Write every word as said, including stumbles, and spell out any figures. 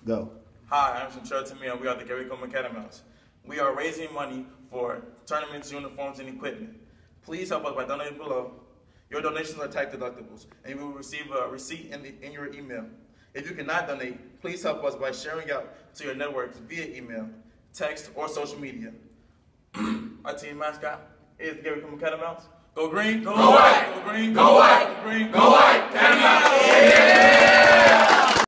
Go. Hi, I'm Central Tamir, and we are the Gary Coleman Catamounts. We are raising money for tournaments, uniforms, and equipment. Please help us by donating below. Your donations are tax deductibles, and you will receive a receipt in, the, in your email. If you cannot donate, please help us by sharing out to your networks via email, text, or social media. Our team mascot is the Gary Coleman Catamounts. Go green, go, go white, go green, go white, go green, go white, Catamounts! Yeah!